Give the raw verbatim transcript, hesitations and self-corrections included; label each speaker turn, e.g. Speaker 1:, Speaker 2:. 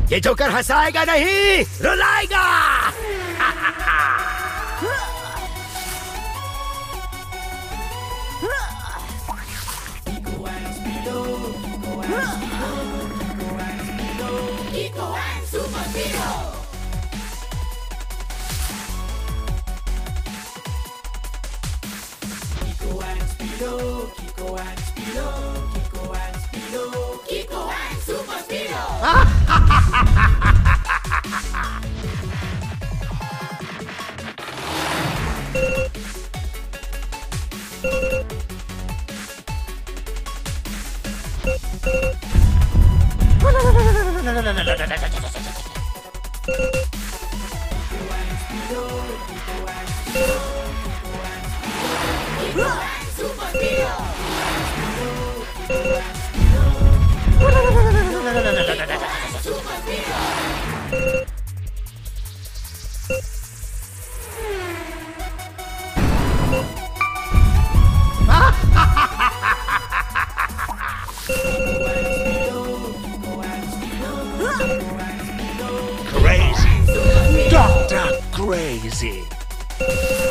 Speaker 1: ये जोकर हंसाएगा नहीं, रुलाएगा।
Speaker 2: Kicko and Speedo, Kicko and Super Speedo. Kicko and Speedo, Kicko and Speedo, Kicko and Speedo, Kicko and Super Speedo.
Speaker 1: Crazy. Doctor Crazy.